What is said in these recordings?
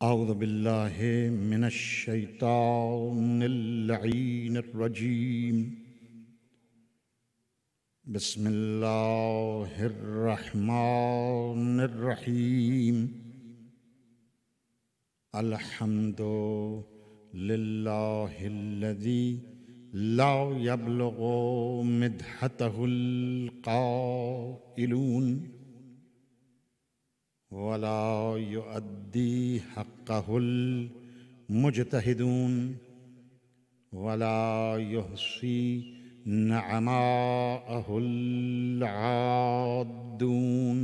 أعوذ بالله من الشيطان اللعين الرجيم. بسم الله الرحمن الرحيم. الحمد لله الذي لا يبلغ مدحته القائلون ولا يؤدي حقه المجتهدون ولا يحصي نعماءه العادون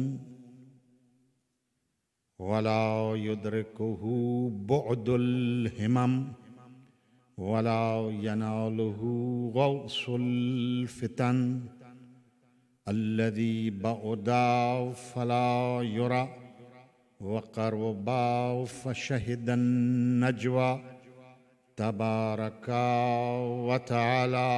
ولا يدركه بعد الهمم ولا يناله غوص الفتن الذي بعدا فلا يرى وقربا فشهد النجوى تبارك وتعالى.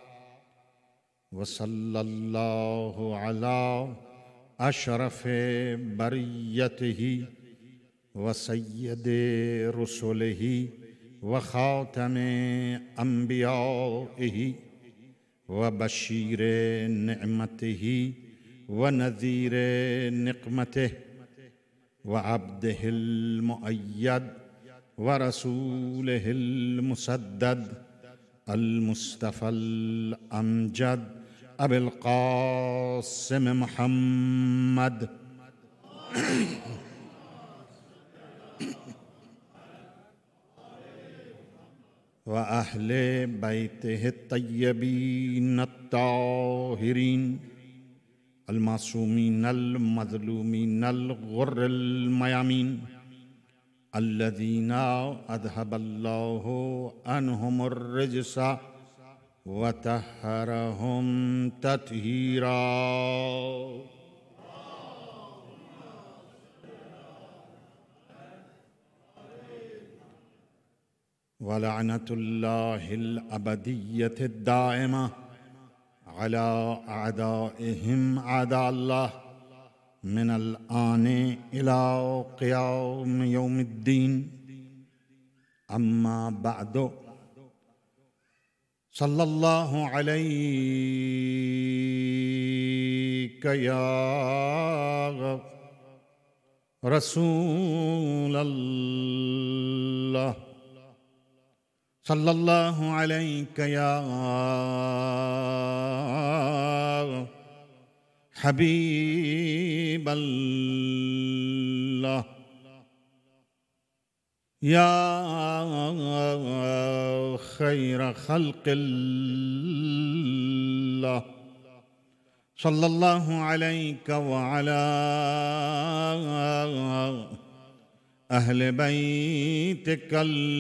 وصلى الله على أشرف بريته وسيد رسله وخاتم أنبيائه وبشير نعمته ونذير نقمته وعبده المؤيد ورسوله المسدد المصطفى الأمجد أبي القاسم محمد وأهل بيته الطيبين الطاهرين المعصومين المظلومين الغر الميامين الذين أذهب الله عنهم الرجس وطهرهم تطهيرا. ولعنة الله الأبدية الدائمة على أعدائهم أعداء الله من الآن إلى قيام يوم الدين. أما بعد، صلى الله عليك يا رسول الله، صلى الله عليك يا حبيب الله، يا خير خلق الله، صلى الله عليك وعلى أهل بيتك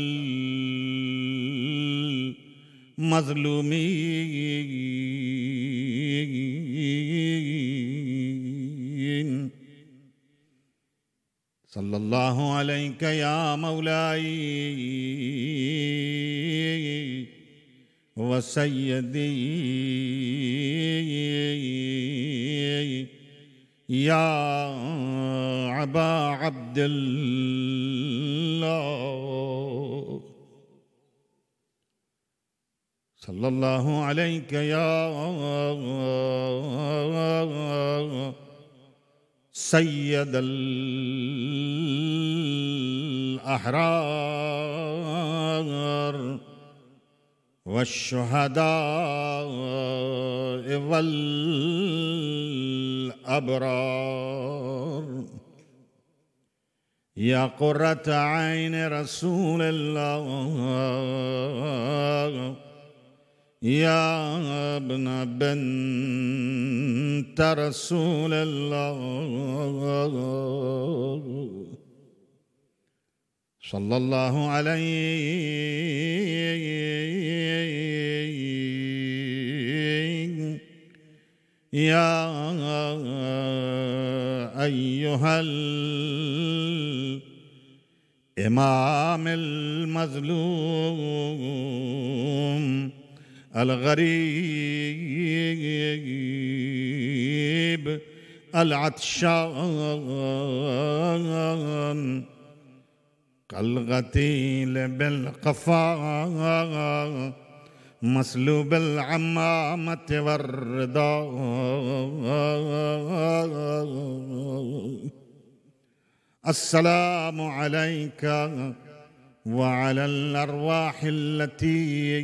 المظلومين، صلى الله عليك يا مولاي وسيدي يا أبا عبد الله، صلى الله عليك يا سيد الأحرار والشهداء والأبرار، يا قرة عين رسول الله، يا ابن بنت رسول الله، صلى الله عليك يا أيها الإمام المظلوم الغريب العطشان كالغتيل بالقفا مسلوب العمامة والرداء السلام عليك وعلى الأرواح التي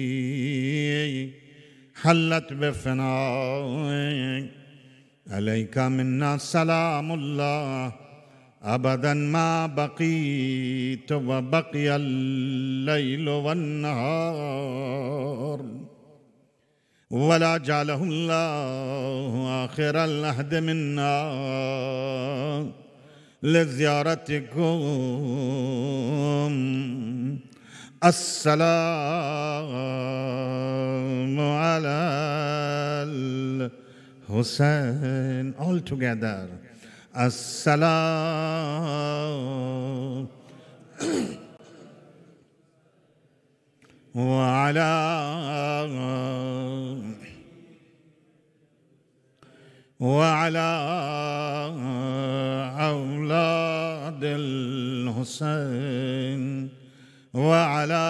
حلت بفنائك عليك منا سلام الله أبدا ما بقيت وبقي الليل والنهار ولا جعله الله آخر العهد منا لزيارتكم السلام على الحسين. All together. السلام وعلى أولاد الحسين وعلى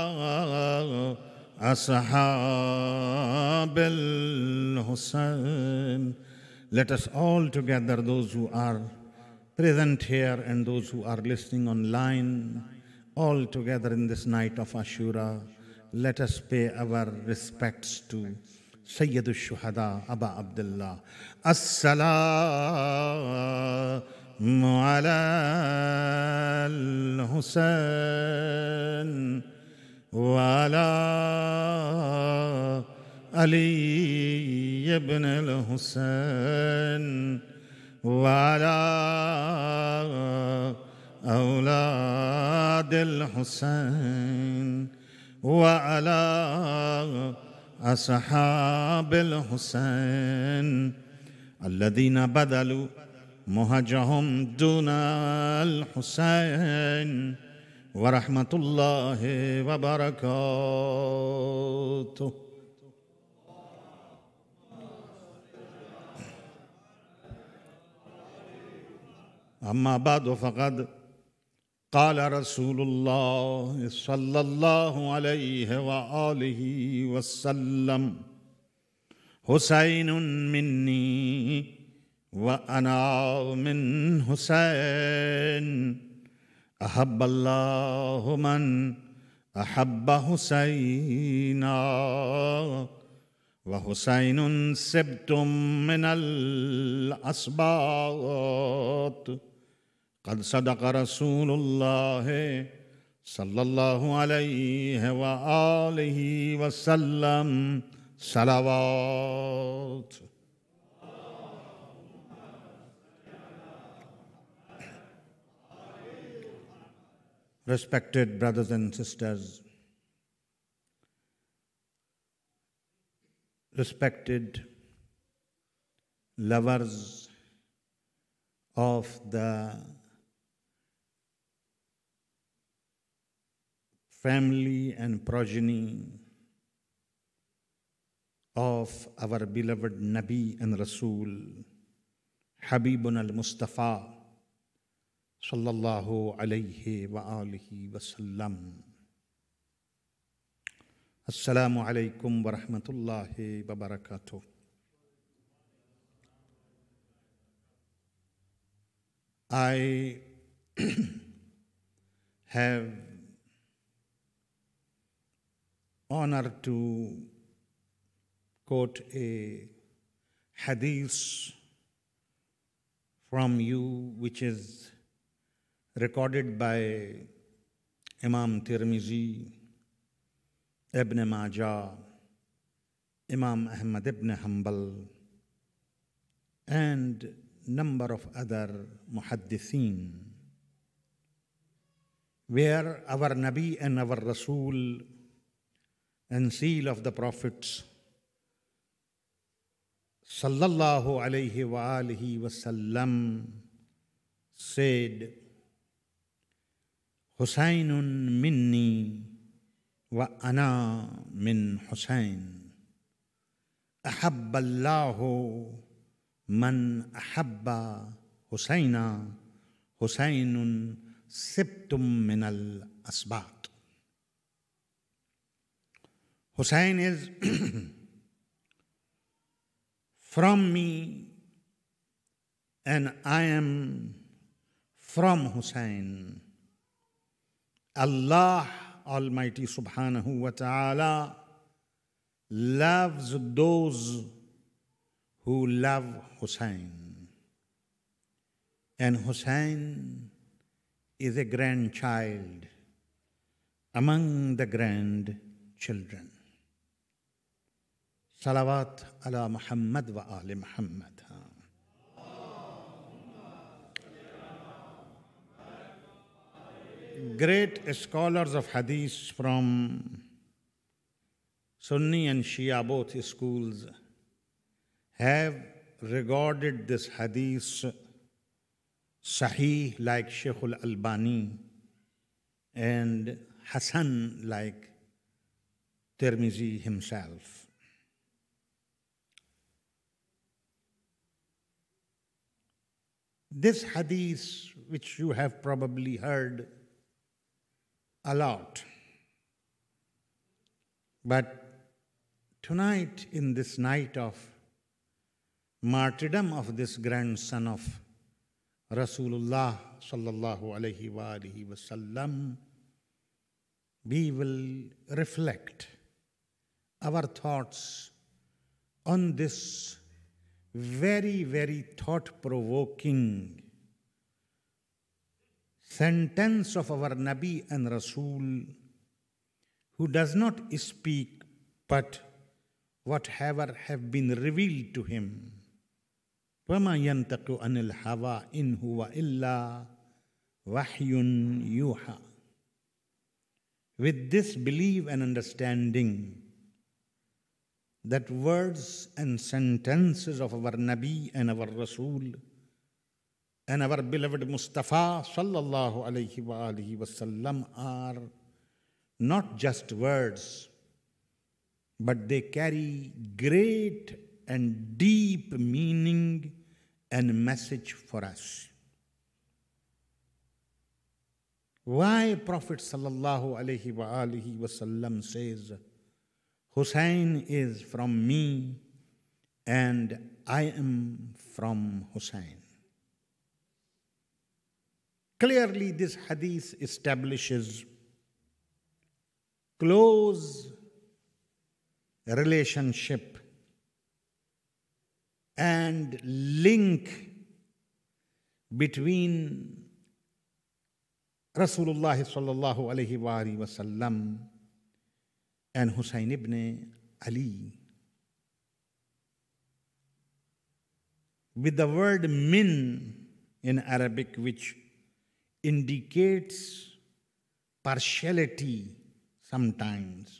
أصحاب الحسين. Let us all together, those who are present here and those who are listening online, all together in this night of Ashura, let us pay our respects to Sayyid al-Shuhada, Aba Abdullah. As-salamu ala al-Husayn wa ala Ali ibn al-Husayn wa ala awlad al-Husayn wa ala أصحاب الحسين الذين بذلوا مهجهم دون الحسين ورحمة الله وبركاته. أما بعد فقد قال رسول الله صلى الله عليه وآله وسلم حسين مني وأنا من حسين أحب الله من أحب حسينا وحسين سبت من الأسباط قد صدق رسول الله صلى الله عليه وآله وسلم صلوات. Respected brothers and sisters, respected lovers of the family and progeny of our beloved Nabi and Rasul, Habibun al-Mustafa, sallallahu alayhi wa alihi wa sallam. Assalamu alaikum wa rahmatullahi wa barakatuh. I have honor to quote a hadith from you, which is recorded by Imam Tirmizi, Ibn Majah, Imam Ahmad ibn Hanbal, and number of other muhaddithin, where our Nabi and our Rasul and seal of the prophets sallallahu alayhi wa alihi wasallam said, Husaynun minni wa ana min Husayn. Ahabba Allahu man ahabba Husayna. Husaynun سبتم من الأسباط. Hussein is from me and I am from Hussein. Allah Almighty Subhanahu wa Ta'ala loves those who love Hussein. And Hussein is a grandchild among the grandchildren. Salawat ala Muhammad wa ali Muhammad. Great scholars of hadith from Sunni and Shia, both schools, have regarded this hadith Sahih like Shaykh al-Albani and Hasan like Tirmizi himself. This hadith, which you have probably heard a lot, but tonight, in this night of martyrdom of this grandson of Rasulullah sallallahu alayhi wa alihi wasallam, we will reflect our thoughts on this very, very thought-provoking sentence of our Nabi and Rasul, who does not speak but whatever have been revealed to him. وَمَا يَنْتَقُ عَنِ الْهَوَىٰ إِنْ هُوَ إِلَّا وَحْيٌ يُوحَىٰ. With this belief and understanding that words and sentences of our Nabi and our Rasul and our beloved Mustafa sallallahu alayhi wa alihi wasallam are not just words, but they carry great and deep meaning and message for us. Why Prophet sallallahu alayhi wa alihi wasallam says, Hussein is from me and I am from Hussein. Clearly, this hadith establishes close relationship and link between Rasulullah sallallahu alayhi wa sallam and Hussein ibn Ali. With the word min in Arabic, which indicates partiality sometimes,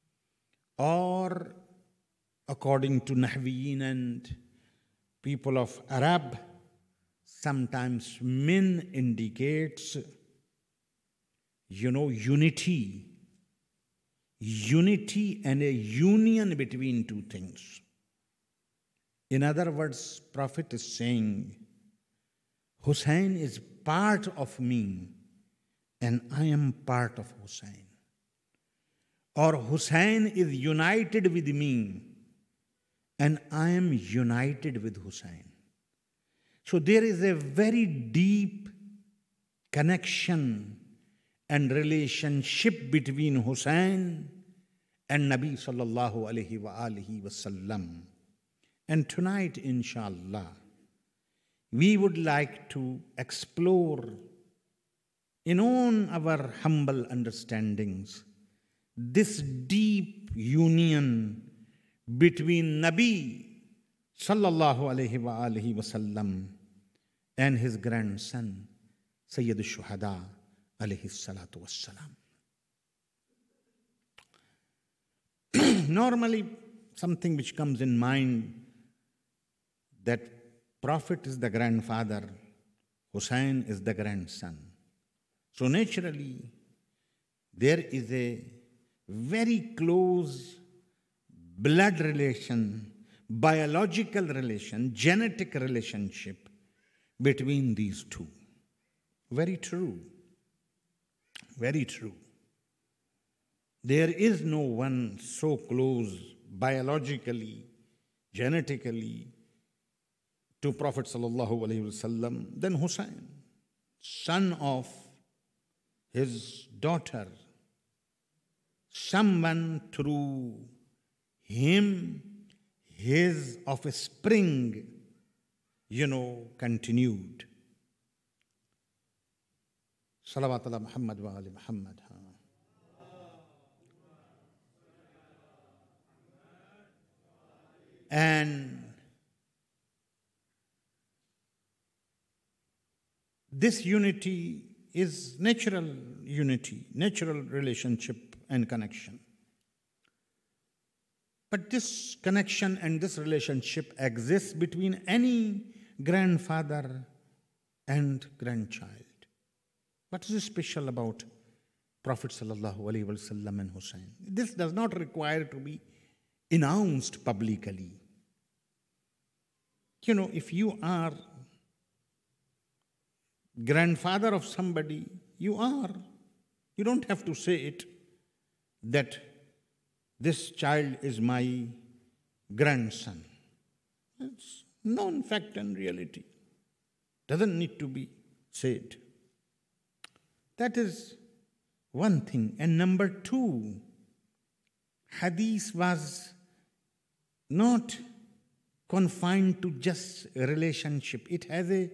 or according to Nahwiyin and people of Arab, sometimes min indicates, unity and a union between two things. In other words, Prophet is saying, Hussein is part of me and I am part of Hussein. Or Hussein is united with me and I am united with Hussein. So there is a very deep connection and relationship between Hussein and Nabi sallallahu alayhi wa alihi wasallam. And tonight, inshallah, we would like to explore in all our humble understandings this deep union between Nabi sallallahu alayhi wa alihi wasallam and his grandson Sayyid al-Shuhada alayhi salatu wassalam. Normally, something which comes in mind, that Prophet is the grandfather, Hussein is the grandson. So naturally, there is a very close blood relation, biological relation, genetic relationship between these two. Very true. Very true. There is no one so close biologically, genetically to Prophet sallallahu alaihi wasallam than Hussein, son of his daughter. Someone through him, his offspring, continued. Salawat ala Muhammad wa ali Muhammad. And this unity is natural unity, natural relationship and connection. But this connection and this relationship exists between any grandfather and grandchild. What is special about Prophet sallallahu alaihi wasallam and Hussein? This does not require to be announced publicly. If you are grandfather of somebody, you are. You don't have to say it that this child is my grandson. It's known fact and reality. Doesn't need to be said. That is one thing. And number two, hadith was not confined to just a relationship. It has a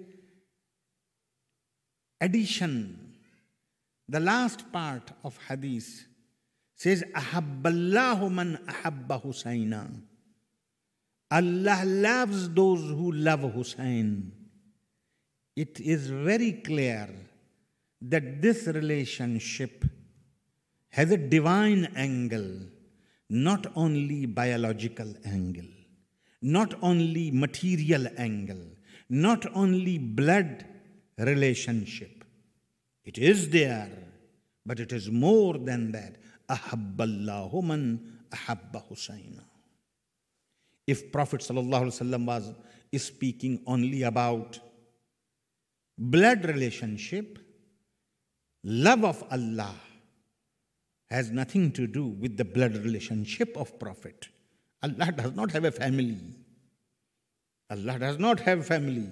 addition. The last part of hadith says, Ahabballahu man ahabba Husayna. Allah loves those who love Hussein. It is very clear that this relationship has a divine angle, not only biological angle, not only material angle, not only blood relationship. It is there, but it is more than that. Ahabballahu man ahabba Husayna. If Prophet ﷺ was speaking only about blood relationship, love of Allah has nothing to do with the blood relationship of Prophet. Allah does not have a family. Allah does not have family.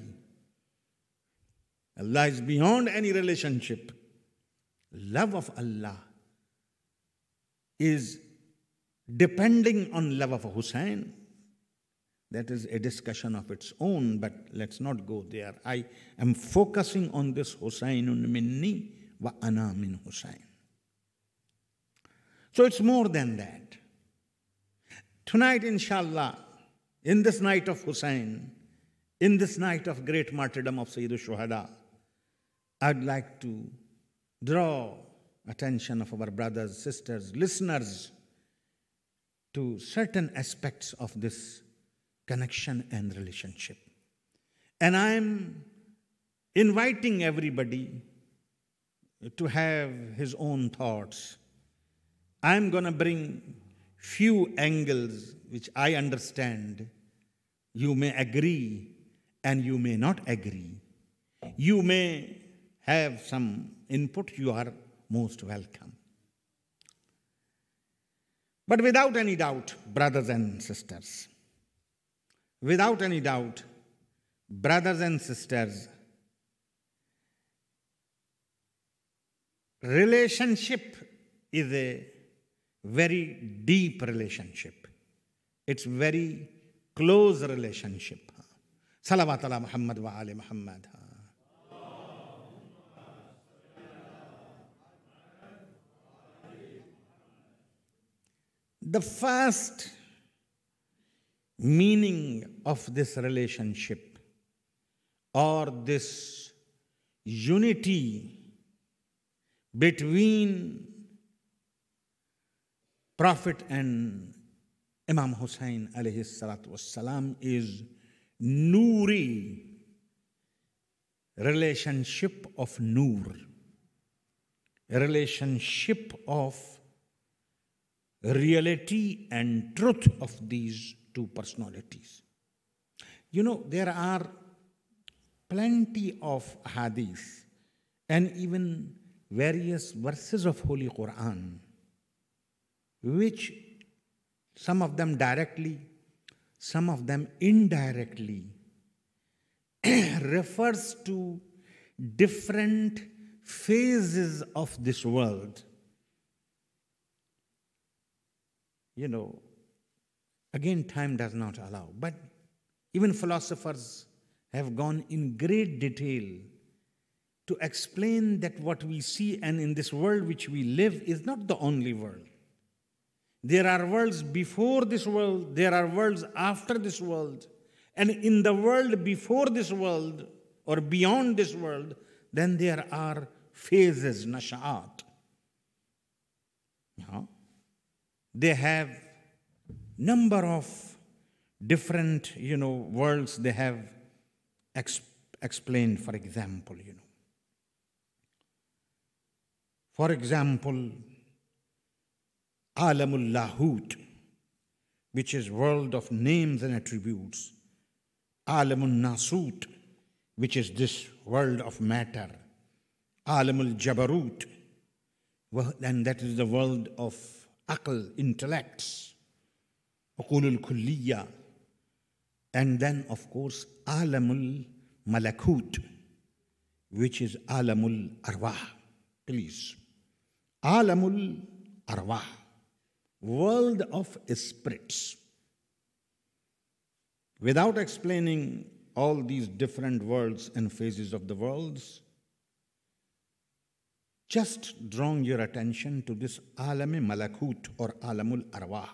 Allah is beyond any relationship. Love of Allah is depending on love of Hussein. That is a discussion of its own, but let's not go there. I am focusing on this Husaynun minni wa ana min Husayn. So it's more than that. Tonight, inshallah, in this night of Hussein, in this night of great martyrdom of Sayyidul Shuhada, I'd like to draw attention of our brothers, sisters, listeners to certain aspects of this connection and relationship. And I'm inviting everybody to have his own thoughts. I'm going to bring few angles which I understand. You may agree and you may not agree. You may have some input. You are most welcome. But without any doubt, brothers and sisters, without any doubt, brothers and sisters, relationship is a very deep relationship. It's very close relationship. Salawat ala Muhammad wa ali Muhammad. The first meaning of this relationship or this unity between Prophet and Imam Hussein alayhi salatu wassalam is Noori, relationship of Noor, a relationship of reality and truth of these two personalities. There are plenty of hadith and even various verses of Holy Quran, which some of them directly, some of them indirectly, refers to different phases of this world. Again, time does not allow, but even philosophers have gone in great detail to explain that what we see and in this world which we live is not the only world. There are worlds before this world, there are worlds after this world, and in the world before this world or beyond this world, then there are phases, nasha'at. They have number of different, worlds they have explained, for example, For example, Alamul Lahut, which is world of names and attributes. Alamul Nasut, which is this world of matter. Alamul Jabarut, and that is the world of aql, intellects. Uqulul Kulliya. And then, of course, Alamul Malakut, which is Alamul Arwah. Please. Alamul Arwah, world of spirits. Without explaining all these different worlds and phases of the worlds, just drawing your attention to this Alam-e Malakut or Alamul Arwah.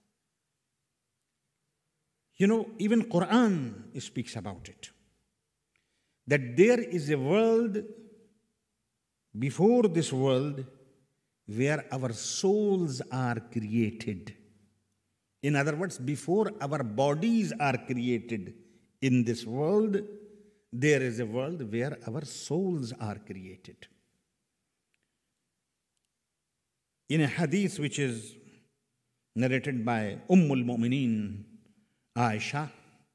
Even Quran speaks about it. That there is a world before this world where our souls are created. In other words, before our bodies are created in this world, there is a world where our souls are created. In a hadith which is narrated by Ummul Mu'mineen Aisha,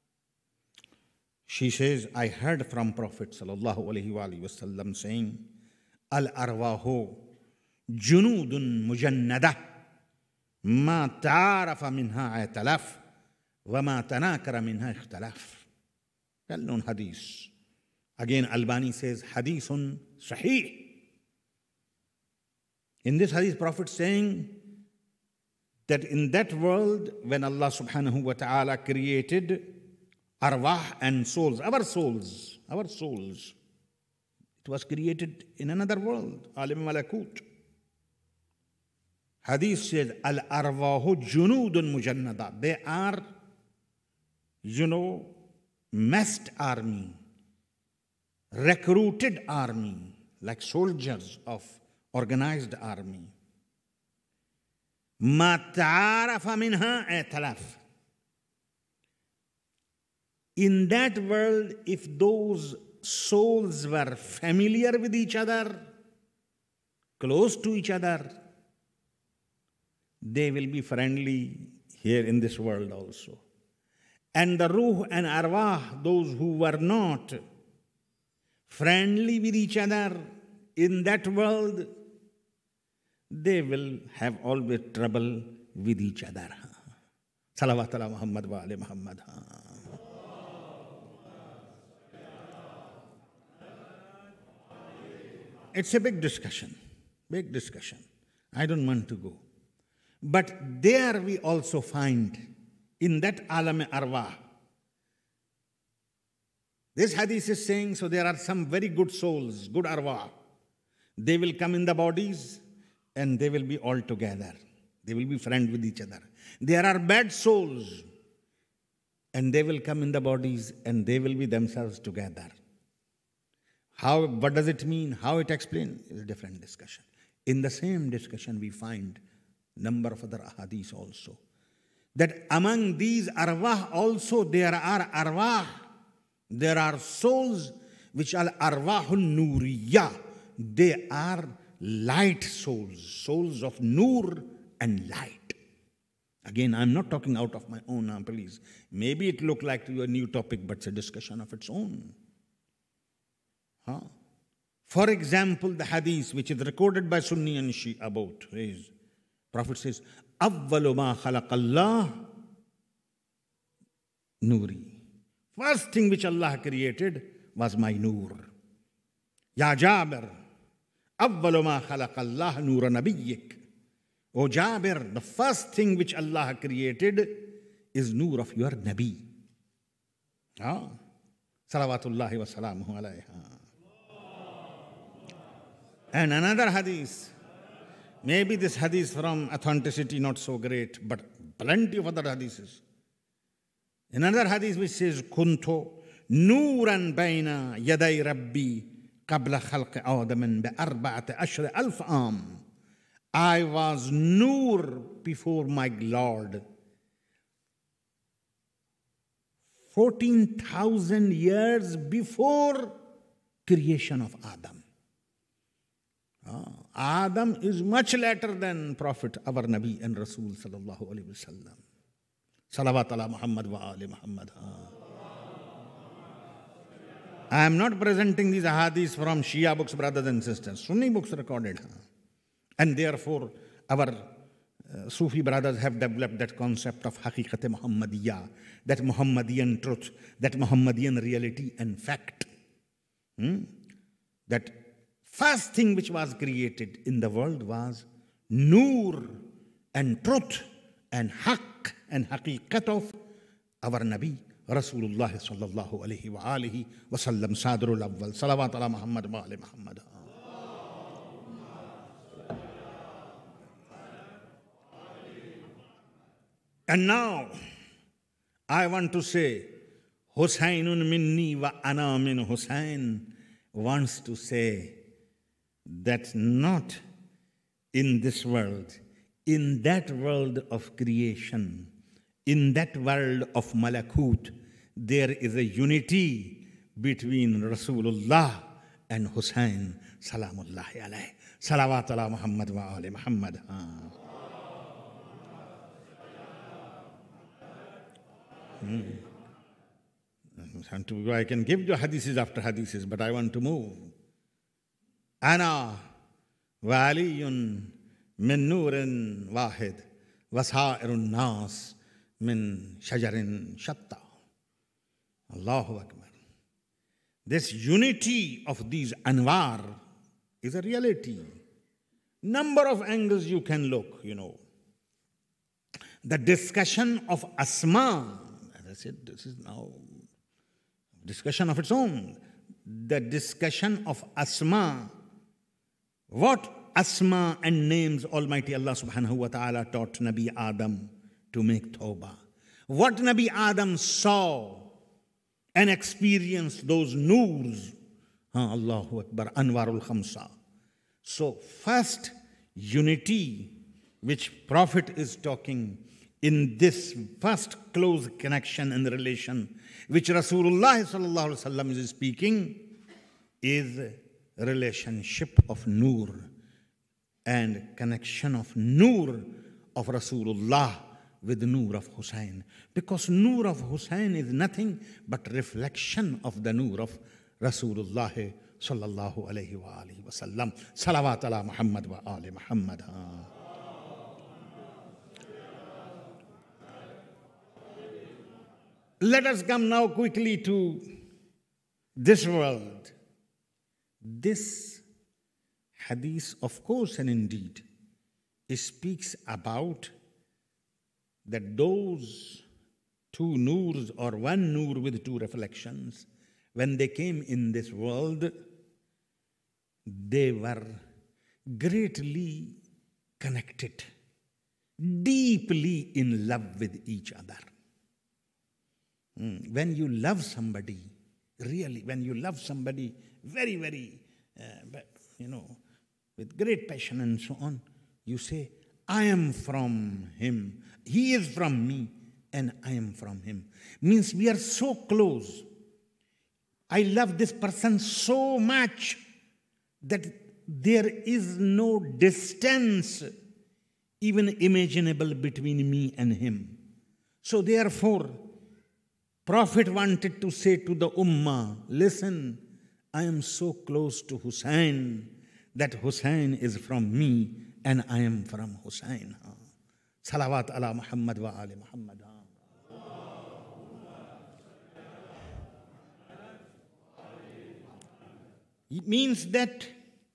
she says, I heard from Prophet sallallahu alaihi wasallam saying, Al-arwahu junudun mujannada ma ta'arafa minha italaf wa ma tanakara minha ikhtalaf. Well-known hadith. Again, Albani says, hadithun sahih. In this hadith, Prophet saying that in that world, when Allah subhanahu wa ta'ala created arwah and souls, our souls, it was created in another world, Alim Malakut. Hadith says, Al-arwahu junudun mujannada. They are, massed army, recruited army, like soldiers of organized army. Ma ta'arafa minha italaf. In that world, if those souls were familiar with each other, close to each other, they will be friendly here in this world also. And the ruh and arwah, those who were not friendly with each other in that world, they will have always trouble with each other. Salawat ala Muhammad wa ali Muhammad. It's a big discussion. I don't want to go. But there we also find, in that alam arwah, this hadith is saying, so there are some very good souls, good arwah. They will come in the bodies and they will be all together. They will be friends with each other. There are bad souls and they will come in the bodies and they will be themselves together. What does it mean? How it explains is a different discussion. In the same discussion, we find number of other ahadith also. That among these arwah also there are arwah. There are souls which are arwahun nuriyah. They are light souls, souls of nur and light. Again, I'm not talking out of my own, please. Maybe it looked like a new topic, but it's a discussion of its own. For example, the hadith which is recorded by Sunni and Shia both is, Prophet says, أَوَّلُ مَا خَلَقَ اللَّهُ Nuri. First thing which Allah created was my nur. Ya Jabir, أَوَّلُ مَا خَلَقَ اللَّهُ نُورَ نَبِيِّكَ. O Jabir, the first thing which Allah created is nur of your Nabi. Salawatullahi wa salamuhu alayha. And another hadith, maybe this hadith from authenticity not so great, but plenty of other hadiths. Another hadith which says, Kuntu nuran baina yaday rabbi qabla khalq Adamin bi arba'ati ashri alf am. I was nur before my Lord 14,000 years before creation of Adam. Adam is much later than Prophet, our Nabi and Rasul sallallahu alaihi wasallam. Salawat ala Muhammad wa ali Muhammad. I am not presenting these hadiths from Shia books, brothers and sisters. Sunni books recorded. And therefore, our Sufi brothers have developed that concept of Haqiqat Muhammadiyya, that Muhammadian truth, that Muhammadian reality and fact. That first thing which was created in the world was Nur and truth and Haqq and Haqiqat of our Nabi, Rasulullah sallallahu alayhi wa alihi wa sallam, Sadrul Awwal. Salawat ala Muhammad wa ali Muhammad. And now, I want to say, Husaynun minni wa ana min Husayn wants to say that not in this world, in that world of creation, in that world of Malakut, there is a unity between Rasulullah and Husayn, salamullahi alayhi. Salawat ala Muhammad wa ali Muhammad. I can give you hadiths after hadiths, but I want to move. Ana waliyun min nurin wahid wasairun nas min shajarin shatta. Allahu Akbar. This unity of these anwar is a reality. Number of angles you can look, The discussion of Asma, as I said, this is now discussion of its own. The discussion of Asma. What Asma and names Almighty Allah subhanahu wa ta'ala taught Nabi Adam to make tawbah. What Nabi Adam saw and experienced those noors. Allahu Akbar, Anwarul Khamsa. So first unity which Prophet is talking in this first close connection and relation which Rasulullah sallallahu alaihi wasallam is speaking is relationship of Nur and connection of Nur of Rasulullah with Nur of Husayn. Because Nur of Husayn is nothing but reflection of the Nur of Rasulullah sallallahu alayhi wa alihi wa sallam. Salawat ala Muhammad wa ali Muhammad. Let us come now quickly to this world. This hadith, of course and indeed, speaks about that those two noors or one noor with two reflections, when they came in this world, they were greatly connected, deeply in love with each other. When you love somebody, really, when you love somebody very, very, with great passion and so on, you say, I am from him, he is from me, and I am from him. Means we are so close. I love this person so much that there is no distance even imaginable between me and him. So therefore, Prophet wanted to say to the Ummah, listen, I am so close to Hussein that Hussein is from me and I am from Hussein. Salawat ala Muhammad wa ali Muhammad. It means that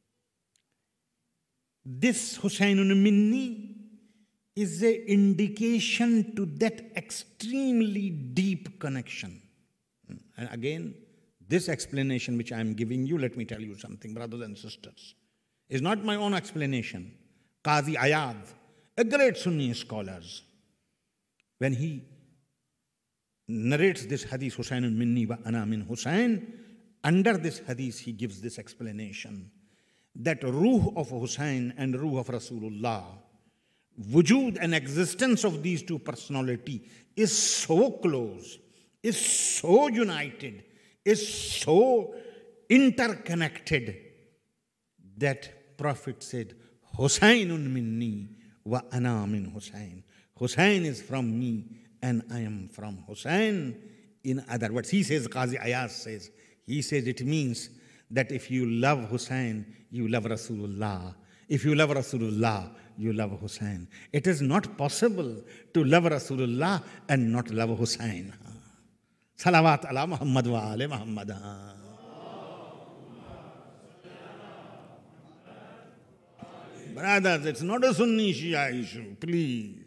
this Husaynun Minni is an indication to that extremely deep connection. And again, this explanation which I am giving you, let me tell you something, brothers and sisters, is not my own explanation. Qazi Ayad, a great Sunni scholar, when he narrates this hadith, Husaynun Minni wa ana min Husayn, under this hadith he gives this explanation that Ruh of Hussein and Ruh of Rasulullah, wujud and existence of these two personality is so close, is so united, is so interconnected that Prophet said, Husaynun minni wa ana min Husayn. Husayn is from me and I am from Husayn. In other words, he says, Qazi Ayaz says, he says it means that if you love Hussein, you love Rasulullah. If you love Rasulullah, you love Hussein. It is not possible to love Rasulullah and not love Hussein. Salawat ala Muhammad wa ali Muhammad. Brothers, it's not a Sunni Shia issue, please.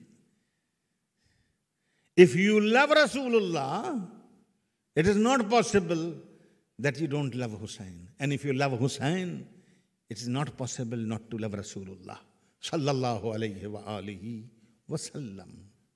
If you love Rasulullah, it is not possible that you don't love Hussein. And if you love Hussein, it is not possible not to love Rasulullah. Sallallahu alayhi wa alihi wa sallam.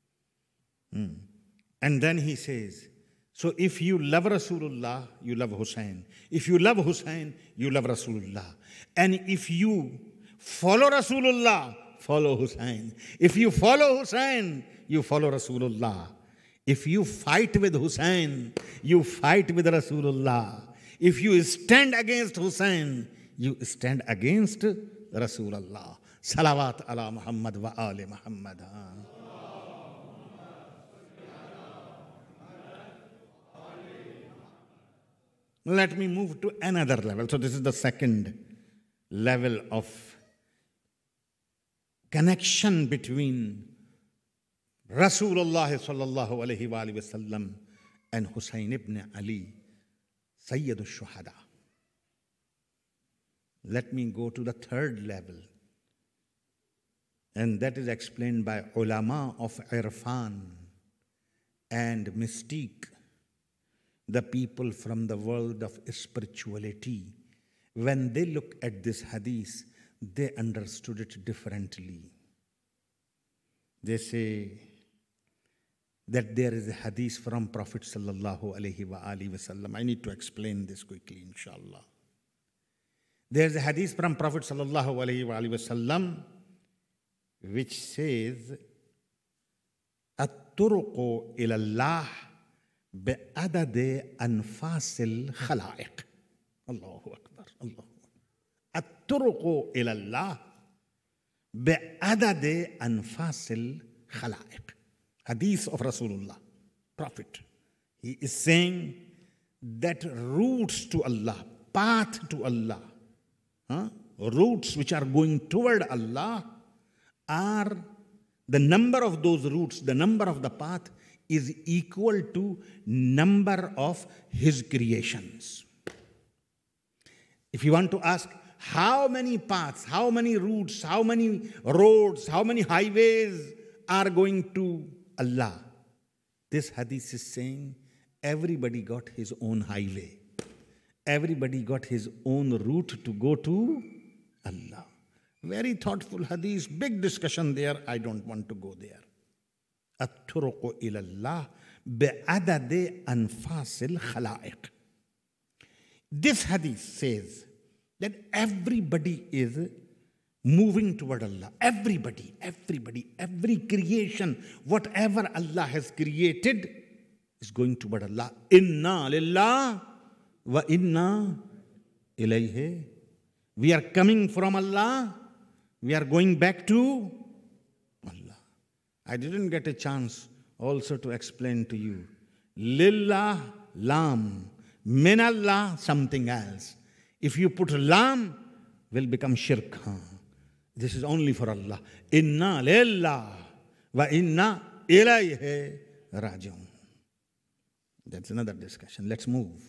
And then he says, so if you love Rasulullah, you love Hussein. If you love Hussein, you love Rasulullah. And if you follow Rasulullah, follow Hussein. If you follow Hussein, you follow Rasulullah. If you fight with Hussein, you fight with Rasulullah. If you stand against Hussein, you stand against Rasulullah. Salawat ala Muhammad wa ali Muhammad. Let me move to another level. So this is the second level of connection between Rasulullah sallallahu alayhi wa sallam and Hussein ibn Ali, Sayyid al-Shuhada. Let me go to the third level. And that is explained by ulama of irfan and mystique, the people from the world of spirituality. When they look at this hadith, they understood it differently. They say that there is a hadith from Prophet sallallahu alaihi wasallam. I need to explain this quickly, inshallah. There is a hadith from Prophet sallallahu alaihi wasallam which says, "At-turuqu ila Allah bi'adadi anfasil khalaiq." Allahu Akbar. Allahu Akbar. At-turuqu ila Allah bi'adadi anfasil khalaiq. Hadith of Rasulullah, Prophet. He is saying that routes to Allah, path to Allah, routes which are going toward Allah are, the number of those routes, the number of the path is equal to number of His creations. If you want to ask how many paths, how many routes, how many roads, how many highways are going to Allah, this hadith is saying everybody got his own highway. Everybody got his own route to go to Allah. Very thoughtful hadith, big discussion there. I don't want to go there. At-turuqu ila Allah bi'adadi anfasil khalaiq. This hadith says that everybody is moving toward Allah. Everybody, every creation, whatever Allah has created is going toward Allah. Inna lillah wa inna ilayhi. We are coming from Allah. We are going back to Allah. I didn't get a chance also to explain to you. Lillah, lam. Min Allah, something else. If you put lam, will become shirk. This is only for Allah. Inna lillah wa inna ilayhi raji'un. That's another discussion. Let's move.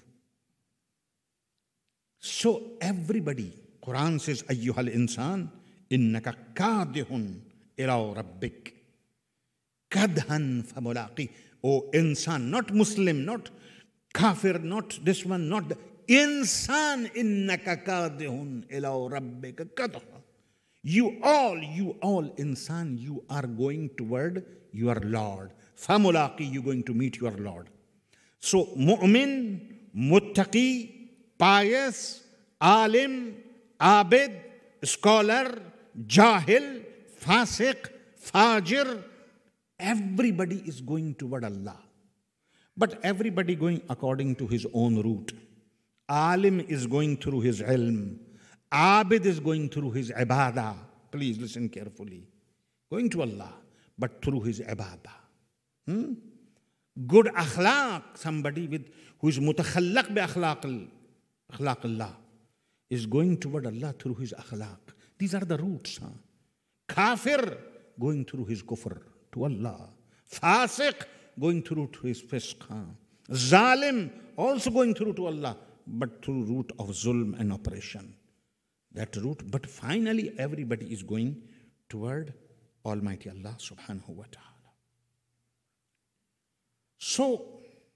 So everybody, Quran says, ayyuhal insan, innaka kadihun ila rabbik. Kadhan famulaqi. Oh insan, not Muslim, not kafir, not this one, not the insan, innaka kadihun ila rabbika kadha. You all, insan, you are going toward your Lord. Famulaqi, you're going to meet your Lord. So, mu'min, muttaqi, pious, alim, abid, scholar, jahil, fasiq, fajir, everybody is going toward Allah. But everybody going according to his own route. Alim is going through his ilm. Abid is going through his ibadah. Please listen carefully. Going to Allah, but through his ibadah. Good akhlaq, somebody who is mutakhallaq bi akhlaq Allah, is going toward Allah through his akhlaq. These are the roots. Kafir, going through his kufr to Allah. Fasiq, going through to his fisq. Zalim, also going through to Allah, but through route of zulm and oppression. That route, but finally everybody is going toward Almighty Allah subhanahu wa ta'ala. So,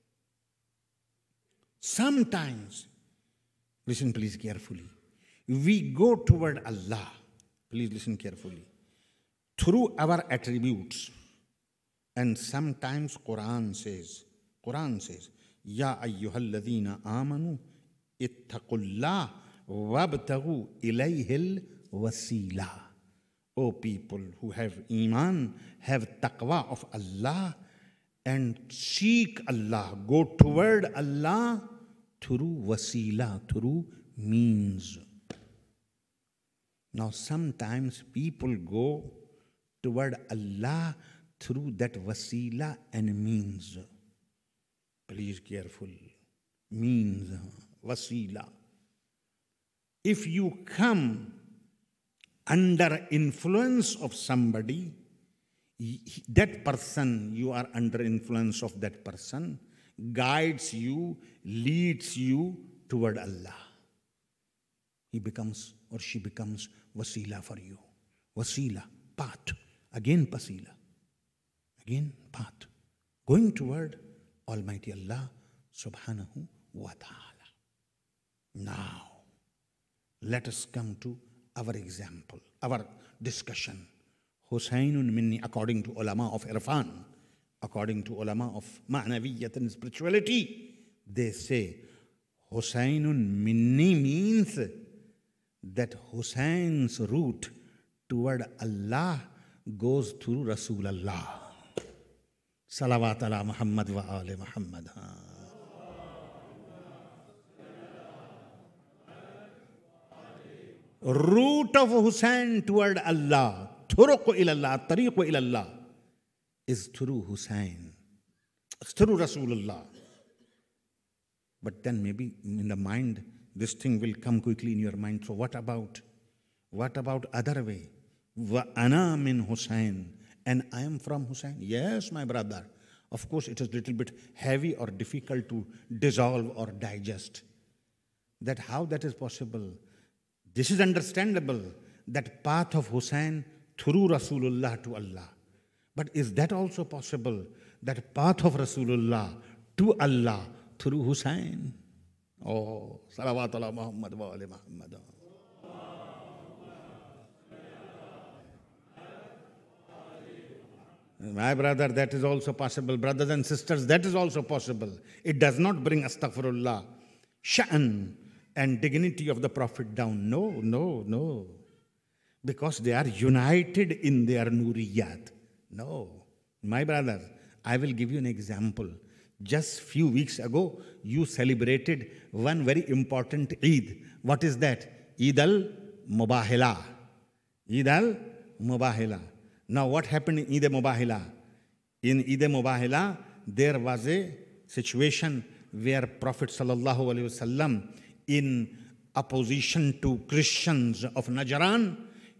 sometimes, listen please carefully, we go toward Allah, please listen carefully, through our attributes. And sometimes Quran says, Ya ayyuhalladhina amanu ittaqullah wabtaghu ilayhil wasila. O people who have iman, have taqwa of Allah and seek Allah, go toward Allah through wasila, through means. Now sometimes people go toward Allah through that wasila and means. Please careful. Means, wasila. If you come under influence of somebody, that person, you are under influence of that person, guides you, leads you toward Allah. He becomes or she becomes wasila for you. Wasila, path. Again pasila. Again path. Going toward Almighty Allah subhanahu wa ta'ala. Now, let us come to our example, our discussion. Husaynun minni, according to ulama of Irfan, according to ulama of Ma'naviyyat and spirituality, they say Husaynun minni means that Husayn's route toward Allah goes through Rasulullah. Salawat ala Muhammad wa ali Muhammad. Route of Husayn toward Allah, turuq ilallah, tariq ilallah, is through Husayn. It's through Rasulullah. But then maybe in the mind, this thing will come quickly in your mind. So what about other way? Wa ana min Husayn, and I am from Husayn. Yes, my brother. Of course, it is a little bit heavy or difficult to dissolve or digest. That how that is possible? This is understandable, that path of Husayn through Rasulullah to Allah. But is that also possible, that path of Rasulullah to Allah through Husayn? Oh, salawat ala Muhammad wa ali Muhammad. My brother, that is also possible. Brothers and sisters, that is also possible. It does not bring astaghfirullah, sha'an and dignity of the Prophet down. No, no, no. Because they are united in their nuriyat. No. My brother, I will give you an example. Just few weeks ago, you celebrated one very important Eid. What is that? Eid al-Mubahila. Eid al-Mubahila. Now what happened in Eid al-Mubahila? In Eid al-Mubahila, there was a situation where Prophet sallallahu alaihi wasallam, in opposition to Christians of Najran,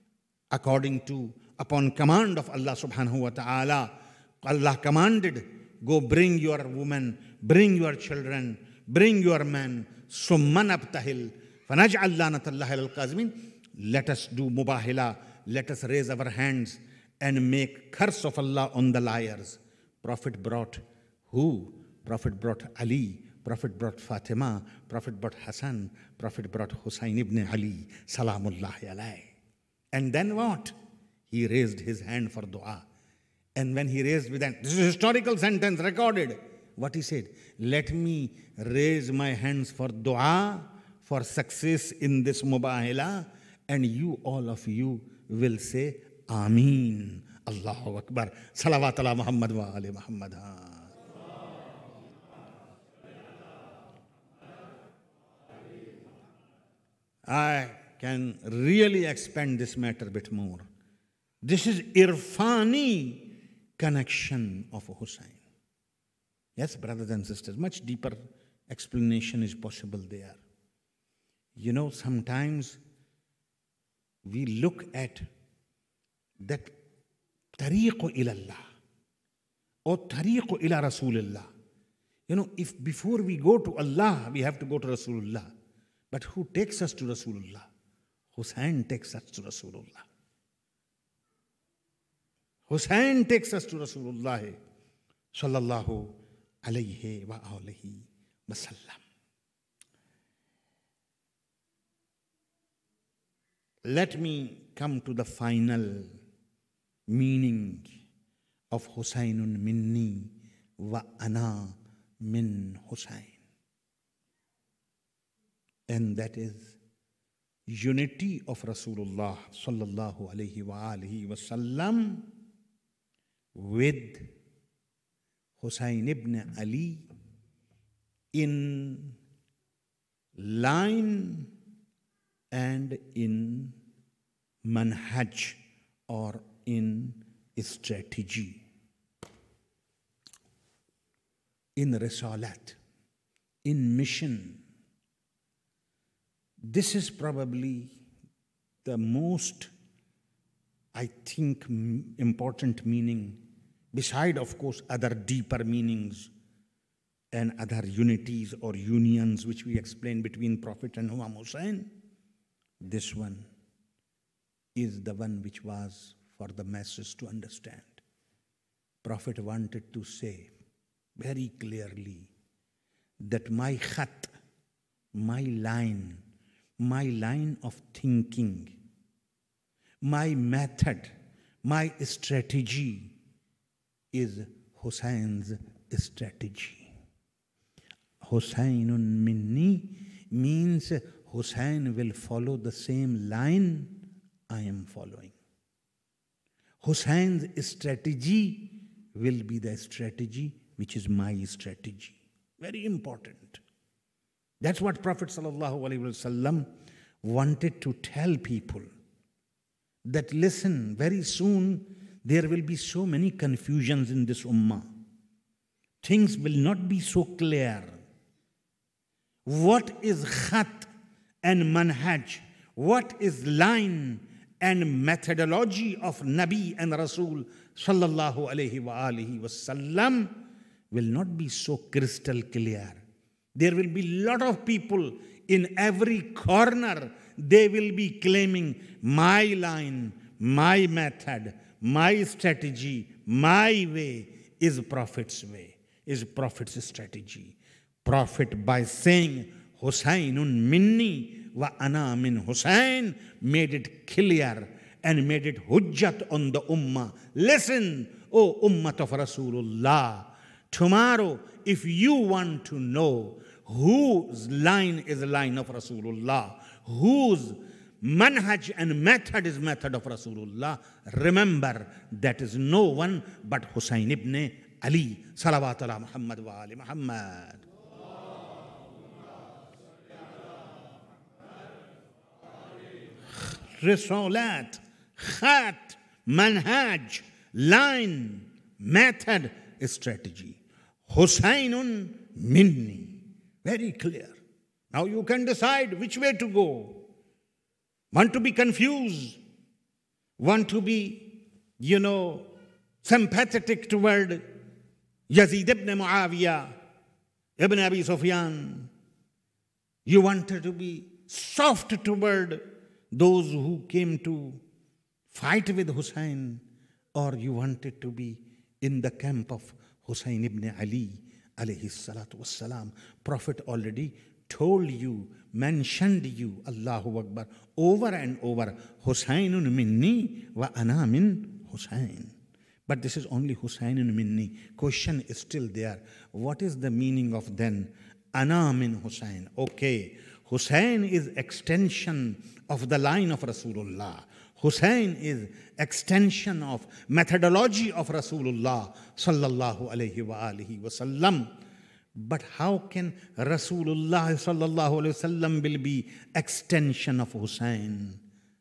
upon command of Allah subhanahu wa ta'ala, Allah commanded, go bring your women, bring your children, bring your men, summan abtahil, fanaj'al lanatallahi al-qazimin. Let us do mubahila, let us raise our hands and make curse of Allah on the liars. Prophet brought who? Prophet brought Ali, Prophet brought Fatima, Prophet brought Hassan, Prophet brought Hussein ibn Ali, salamullahi alayhi. And then what? He raised his hand for dua. And when he raised with hand, this is a historical sentence recorded. What he said? Let me raise my hands for dua, for success in this mubahila, and you, all of you, will say, Ameen. Allahu Akbar. Salawat ala Muhammad wa ali Muhammad. I can really expand this matter a bit more. This is Irfani connection of Hussein. Yes, brothers and sisters, much deeper explanation is possible there. You know, sometimes we look at that tariqu ilallah or tariqu ila Rasulullah. You know, if before we go to Allah, we have to go to Rasulullah. But who takes us to Rasulullah? Hussein takes us to Rasulullah. Hussein takes us to Rasulullah sallallahu alayhi wa alihi wa sallam. Let me come to the final meaning of Husaynun minni wa ana min Husayn. And that is unity of Rasulullah sallallahu alayhi wa alihi wa sallam with Husayn ibn Ali in line and in manhaj or in strategy, in risalat, in mission. This is probably the most, I think, important meaning, beside, of course, other deeper meanings and other unities or unions which we explain between Prophet and Imam Hussein. This one is the one which was for the masses to understand. Prophet wanted to say very clearly that my khat, my line of thinking, my method, my strategy is Husayn's strategy. Husaynun minni means Husayn will follow the same line I am following. Husayn's strategy will be the strategy which is my strategy. Very important. That's what Prophet ﷺ wanted to tell people. That listen, very soon there will be so many confusions in this ummah. Things will not be so clear. What is khat and manhaj? What is line and methodology of Nabi and Rasul sallallahu alayhi wa alihi wasallam will not be so crystal clear. There will be a lot of people in every corner. They will be claiming my line, my method, my strategy, my way is Prophet's way, is Prophet's strategy. Prophet, by saying Husaynun minni wa ana min Husayn, made it clear and made it hujjat on the ummah. Listen, O ummat of Rasulullah, tomorrow if you want to know whose line is the line of Rasulullah, whose manhaj and method is method of Rasulullah, remember that is no one but Husayn ibn Ali, salawat ala Muhammad wa ali Muhammad. Risalat, khat, manhaj, line, method, strategy. Husaynun minni. Very clear. Now you can decide which way to go. Want to be confused, want to be, sympathetic toward Yazid ibn Muawiyah, ibn Abi Sufyan. You wanted to be soft toward those who came to fight with Hussein, or you wanted to be in the camp of Hussein ibn Ali, alayhi salatu wassalam. Prophet already told you, mentioned you, Allahu Akbar, over and over, Husaynun minni wa ana min Husayn. But this is only Husaynun minni. Question is still there. What is the meaning of then ana min Husayn? Okay, Husayn is extension of the line of Rasulullah. Husayn is extension of methodology of Rasulullah sallallahu alayhi wa alihi wa sallam. But how can Rasulullah sallallahu alayhi wa sallam will be extension of Husayn?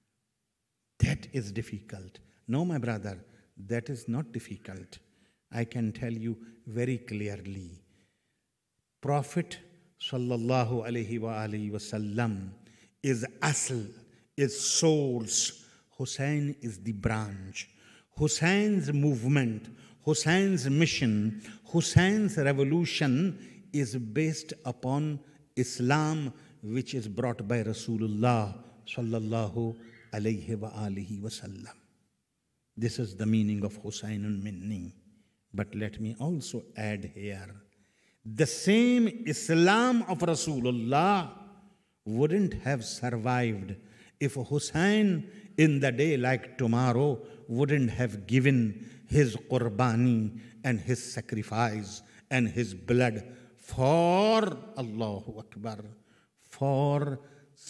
That is difficult. No, my brother, that is not difficult. I can tell you very clearly. Prophet sallallahu alayhi wa alihi wa sallam is asl, is source. Hussein is the branch. Hussein's movement, Hussein's mission, Hussein's revolution is based upon Islam, which is brought by Rasulullah sallallahu alayhi wa alihi wa sallam. This is the meaning of Husaynun minni. But let me also add here, the same Islam of Rasulullah wouldn't have survived if Hussein in the day like tomorrow wouldn't have given his qurbani and his sacrifice and his blood for Allahu Akbar, for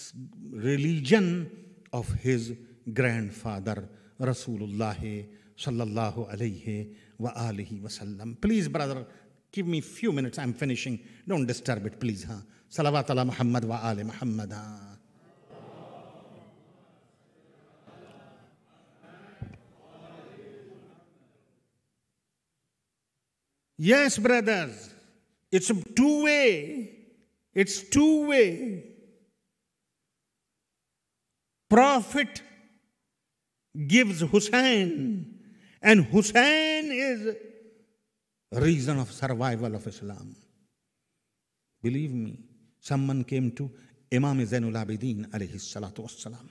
religion of his grandfather Rasulullah sallallahu alayhi wa alihi wa sallam. Please, brother, give me few minutes. I'm finishing. Don't disturb it, please. Salawat ala Muhammad wa ali Muhammad. Yes, brothers, it's two-way. It's two-way. Prophet gives Hussein, and Hussein is reason of survival of Islam. Believe me, someone came to Imam Zainul Abidin alayhi salatu wassalam.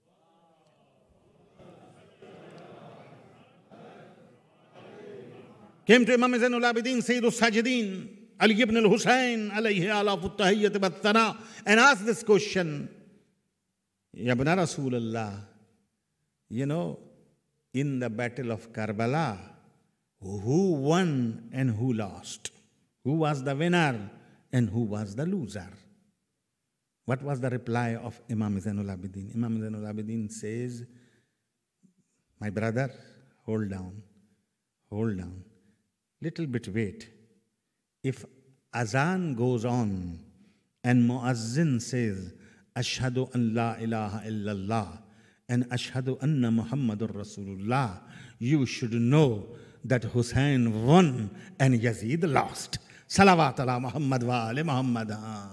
Came to Imam Zainul Abidin, Sayyidul Sajidin, Ali ibn al-Husayn, alayhi alafu tahiyyat wa thana, and asked this question, Ya ibn Rasulullah, in the battle of Karbala, who won and who lost? Who was the winner and who was the loser? What was the reply of Imam Zainul Abidin? Imam Zainul Abidin says, my brother, hold down. Little bit wait. If azan goes on and muazzin says, Ashhadu an la ilaha illallah and Ashhadu anna Muhammadur Rasulullah, you should know that Hussein won and Yazid lost. Salawat ala Muhammad wa ali Muhammad.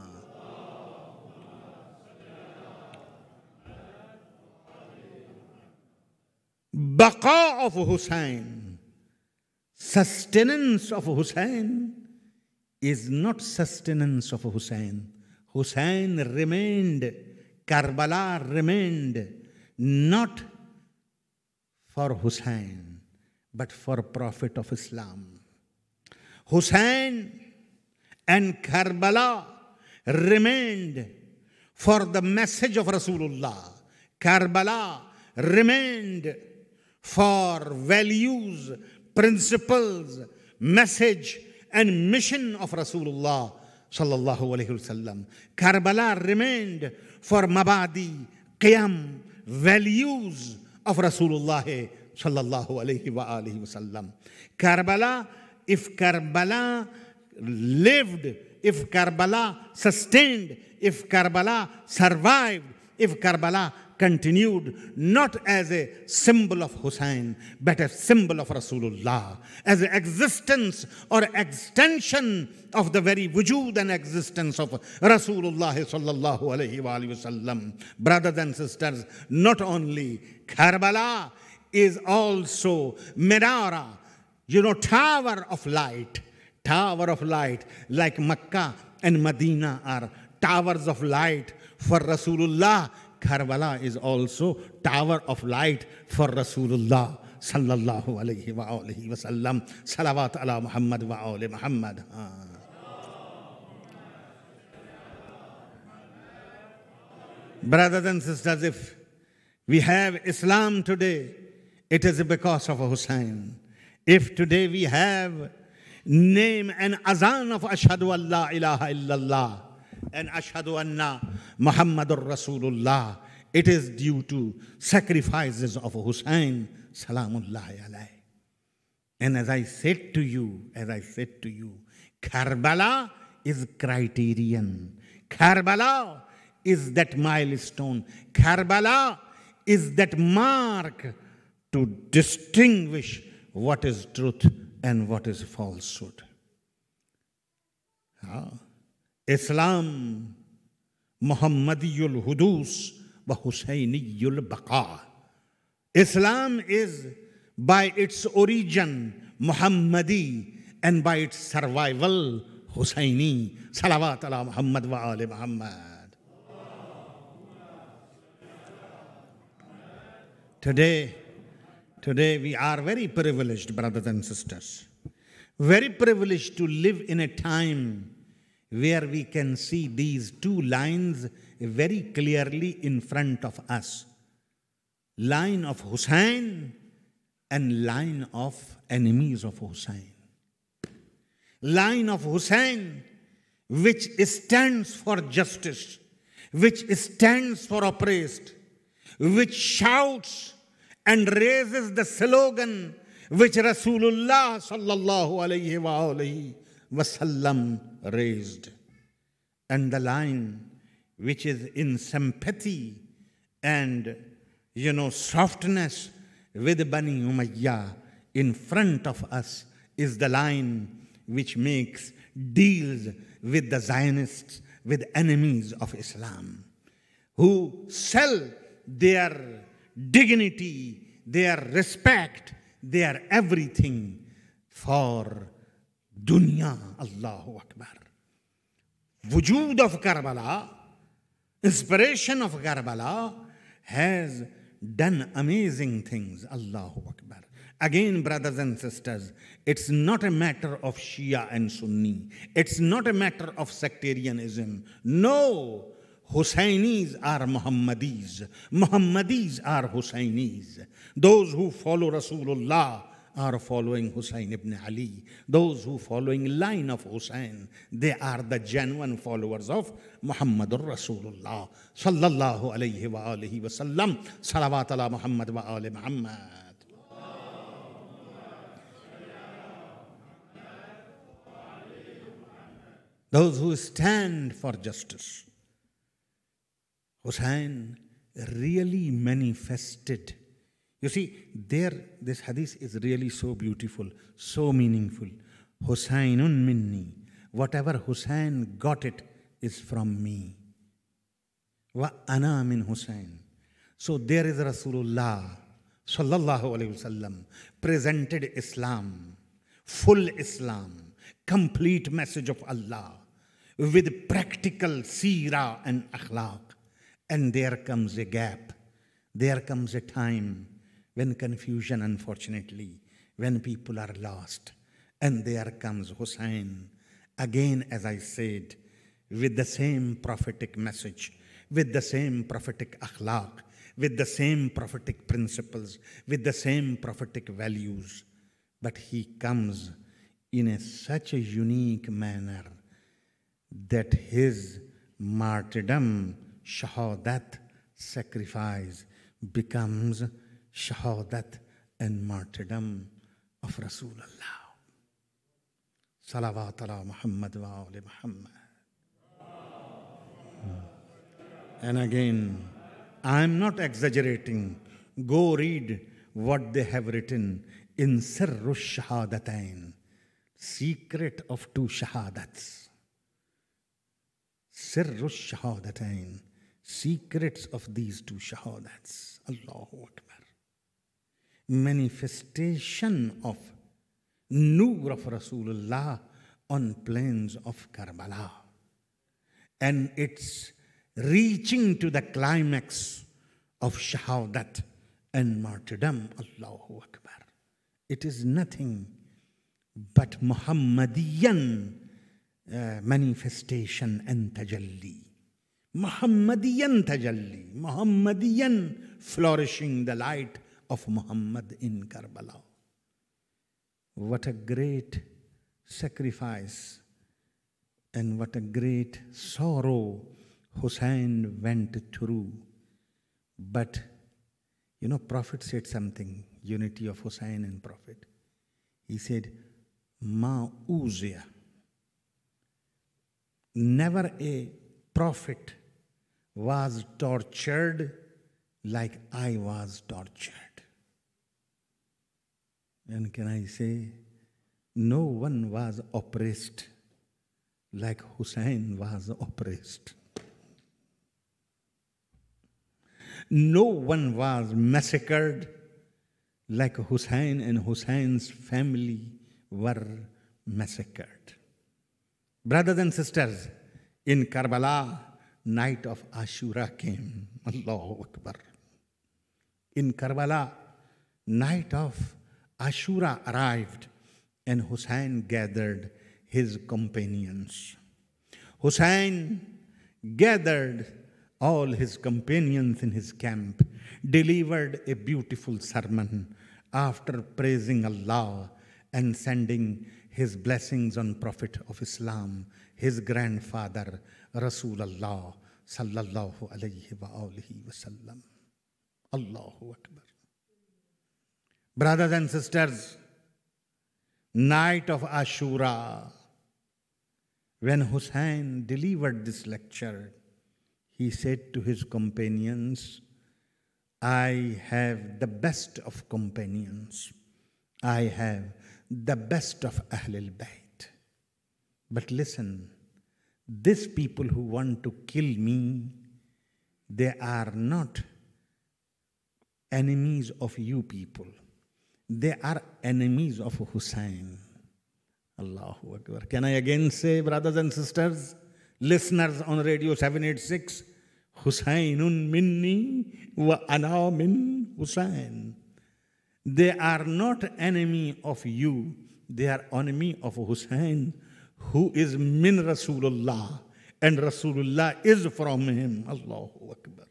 Baqa of Hussein, sustenance of Hussein is not sustenance of Hussein. Hussein remained, Karbala remained not for Hussein, but for Prophet of Islam. Hussein and Karbala remained for the message of Rasulullah. Karbala remained for values, principles, message and mission of Rasulullah sallallahu alayhi wasallam. Karbala remained for mabadi, qiyam, values of Rasulullah sallallahu alayhi wa alihi wasallam. Karbala, if Karbala lived, if Karbala sustained, if Karbala survived, if Karbala continued not as a symbol of Hussein, but a symbol of Rasulullah, as an existence or extension of the very wujud and existence of Rasulullah sallallahu alayhi wa sallam. Brothers and sisters, not only Karbala is also Menara, tower of light. Tower of light, like Makkah and Medina are towers of light for Rasulullah. Karbala is also tower of light for Rasulullah sallallahu alayhi wa alihi wa sallam. Salawat ala Muhammad wa ali Muhammad. Brothers and sisters, if we have Islam today, it is because of Hussein. If today we have name and azan of Ashhadu an la ilaha illallah and Ashhadu anna Muhammadur Rasulullah, it is due to sacrifices of Hussein salamullahi alayhi. And as I said to you, Karbala is criterion. Karbala is that milestone. Karbala is that mark to distinguish what is truth and what is falsehood. Islam, Muhammadiyul Hudus wa Husayniyul Baqa. Islam is by its origin Muhammadi and by its survival Husayni. Salawat ala Muhammad wa ali Muhammad. Today we are very privileged, brothers and sisters. Very privileged to live in a time where we can see these two lines very clearly in front of us. Line of Hussein and line of enemies of Hussein. Line of Hussein, which stands for justice, which stands for oppressed, which shouts and raises the slogan which Rasulullah sallallahu alayhi wa alihi wasallam raised. And the line which is in sympathy and, softness with Bani Umayyah in front of us is the line which makes deals with the Zionists, with enemies of Islam, who sell their dignity, their respect, their everything for dunya. Allahu Akbar. Wujud of Karbala, inspiration of Karbala has done amazing things. Allahu Akbar. Again, brothers and sisters, it's not a matter of Shia and Sunni. It's not a matter of sectarianism. No. Hussainis are Muhammadis. Muhammadis are Hussainis. Those who follow Rasulullah are following Hussein ibn Ali. Those who following line of Hussein, they are the genuine followers of Muhammadur Rasulullah sallallahu alayhi wa alihi wa sallam. Salawat ala Muhammad wa ali Muhammad. Those who stand for justice. Hussein really manifested. You see, this hadith is really so beautiful, so meaningful. Husainun minni. Whatever Hussein got it is from me. Wa ana min Hussein. So there is Rasulullah sallallahu alayhi wasallam presented Islam, full Islam, complete message of Allah with practical seerah and akhlaq. And there comes a gap. There comes a time when confusion, unfortunately, when people are lost. And there comes Hussein, again, as I said, with the same prophetic message, with the same prophetic akhlaq, with the same prophetic principles, with the same prophetic values. But he comes in such a unique manner that his martyrdom, shahadat, sacrifice, becomes shahadat and martyrdom of Rasulullah. Salawat ala Muhammad wa ali Muhammad. And again, I am not exaggerating. Go read what they have written in Sirru Shahadatain, secret of two Shahadats. Sirru Shahadatain, secrets of these two Shahadats. Allahu Akbar. Manifestation of Nur of Rasulullah on plains of Karbala. And it's reaching to the climax of Shahadat and martyrdom. Allahu Akbar. It is nothing but Muhammadiyan manifestation and tajalli. Muhammadiyan tajalli. Muhammadiyan flourishing the light of Muhammad in Karbala. What a great sacrifice and what a great sorrow Hussein went through. But, Prophet said something, unity of Hussein and Prophet. He said, Ma uziya. Never a prophet was tortured like I was tortured. And can I say, no one was oppressed like Hussein was oppressed. No one was massacred like Hussein and Hussein's family were massacred. Brothers and sisters, in Karbala, night of Ashura came. Allahu Akbar. In Karbala, night of Ashura arrived and Hussein gathered his companions. Hussein gathered all his companions in his camp, delivered a beautiful sermon after praising Allah and sending his blessings on Prophet of Islam, his grandfather, Rasulullah sallallahu alayhi wa alihi wa sallam. Allahu Akbar. Brothers and sisters, night of Ashura, when Hussein delivered this lecture, he said to his companions, I have the best of companions. I have the best of Ahlul Bayt. But listen, these people who want to kill me, they are not enemies of you people. They are enemies of Hussein. Allahu Akbar. Can I again say, brothers and sisters, listeners on Radio 786, Husaynun minni wa ana min Husayn. They are not enemy of you. They are enemy of Hussein, who is min Rasulullah, and Rasulullah is from him. Allahu Akbar.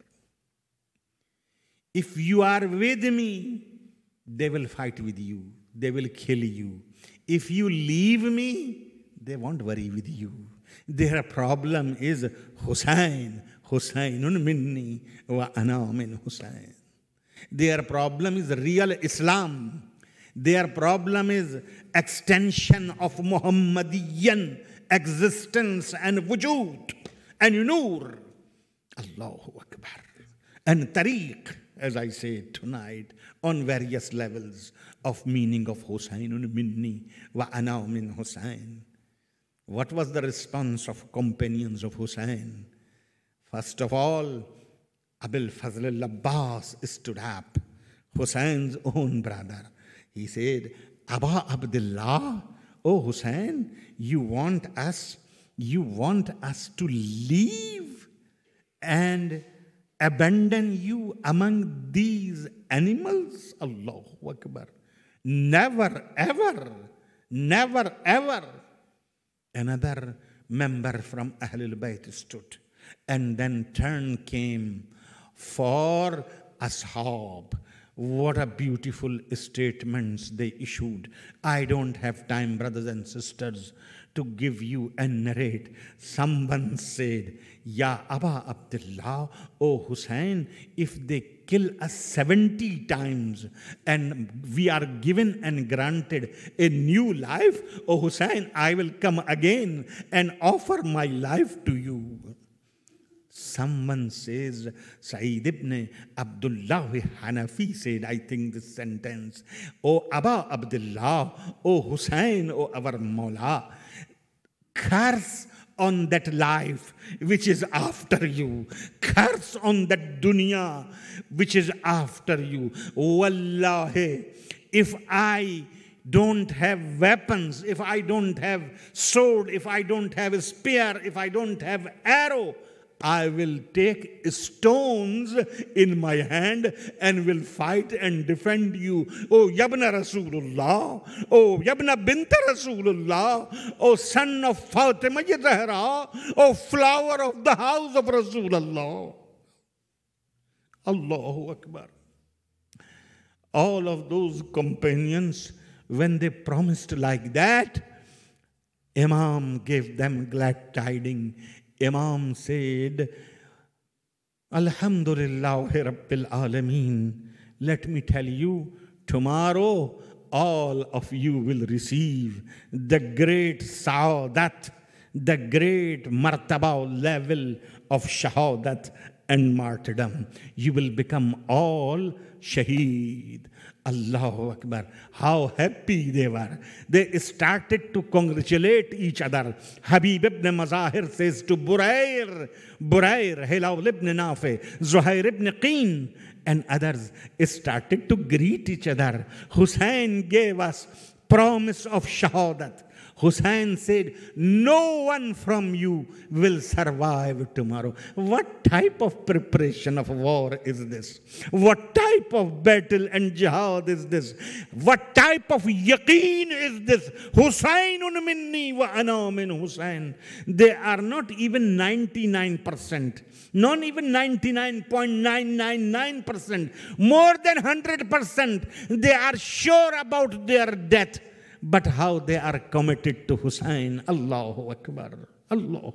If you are with me, they will fight with you. They will kill you. If you leave me, they won't worry with you. Their problem is Hussein. Husaynun minni wa ana min Husayn. Their problem is real Islam. Their problem is extension of Muhammadiyan existence and wujud and nur. Allahu Akbar. And tariq, as I said tonight, on various levels of meaning of Husaynun minni wa ana min Husayn. What was the response of companions of Hussein? First of all, Abul Fazl al-Abbas stood up, Hussein's own brother. He said, Aba Abdullah, oh Hussein, you want us to leave and abandon you among these animals? Allahu Akbar. Never, ever, never, ever. Another member from Ahlul Bayt stood. And then turn came for Ashab. What a beautiful statements they issued. I don't have time, brothers and sisters, to give you and narrate. Someone said, Ya Aba Abdullah, O Hussein, if they kill us 70 times and we are given and granted a new life, O Hussein, I will come again and offer my life to you. someone says, Saeed ibn Abdullah Hanafi said, I think this sentence, O Aba Abdullah, O Hussein, O our Mawla, curse on that life which is after you. Curse on that dunya which is after you. Wallahi, if I don't have weapons, if I don't have sword, if I don't have a spear, if I don't have arrow, I will take stones in my hand and will fight and defend you. Oh, Yabna Rasulullah. Oh, Yabna Binta Rasulullah. Oh, son of Fatima Zahra. Oh, flower of the house of Rasulullah. Allahu Akbar. All of those companions, when they promised like that, Imam gave them glad tidings. Imam said, Alhamdulillah Rabbil Alameen. Let me tell you, tomorrow all of you will receive the great Sa'adat, the great Martaba level of Shahadat and martyrdom. You will become all Shaheed. Allahu Akbar. How happy they were. They started to congratulate each other. Habib ibn Mazahir says to Burair, Hilal ibn Nafi, Zuhair ibn Qeen, and others started to greet each other. Hussein gave us promise of shahadat. Hussein said, no one from you will survive tomorrow. What type of preparation of war is this? What type of battle and jihad is this? What type of yaqeen is this? Husaynun minni wa ana min Husayn. They are not even 99%. Not even 99.999%. More than 100%. They are sure about their death. But how they are committed to Hussein. Allahu Akbar. Allah.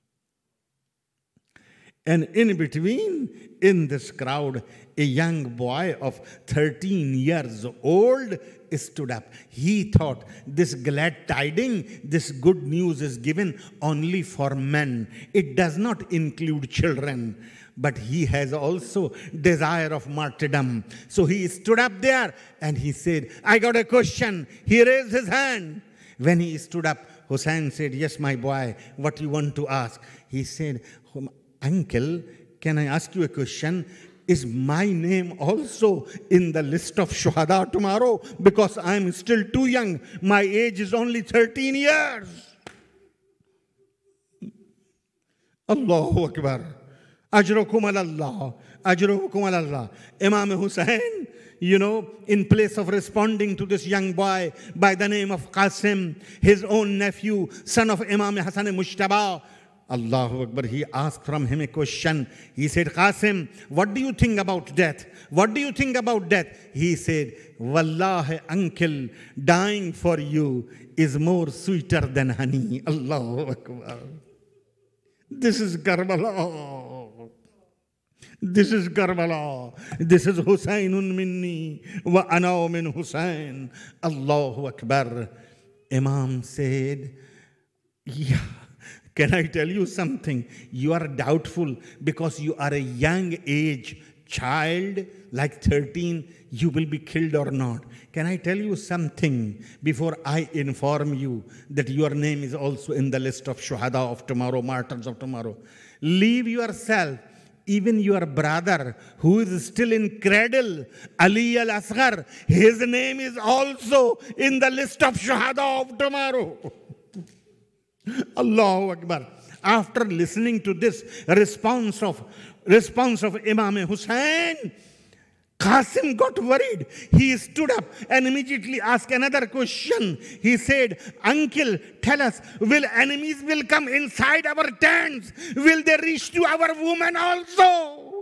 And in between, in this crowd, a young boy of 13 years old stood up. He thought this glad tidings, this good news is given only for men. It does not include children. But he has also desire of martyrdom. So he stood up there and he said, I got a question. He raised his hand. When he stood up, Hussein said, yes, my boy, what you want to ask? He said, uncle, can I ask you a question? Is my name also in the list of shuhada tomorrow? Because I'm still too young. My age is only 13 years. Allahu Akbar. Ajrukum alallah. Ajrukum alallah. Imam Hussein, in place of responding to this young boy by the name of Qasim, his own nephew, son of Imam Hassan Mushtaba, Allahu Akbar, he asked from him a question. He said, Qasim, what do you think about death? What do you think about death? He said, Wallahi, uncle, dying for you is more sweeter than honey. Allahu Akbar. This is Karbala. This is Karbala. This is Husaynun minni wa ana min Husayn. Allahu Akbar. Imam said, yeah, can I tell you something? You are doubtful because you are a young age child, like 13, you will be killed or not. Can I tell you something before I inform you that your name is also in the list of shuhada of tomorrow, martyrs of tomorrow? Leave yourself. Even your brother who is still in cradle, Ali al-Asghar, his name is also in the list of shuhada of tomorrow. Allahu Akbar. After listening to this response of Imam Hussein, Qasim got worried. He stood up and immediately asked another question. He said, uncle, tell us, will enemies will come inside our tents? Will they reach to our women also?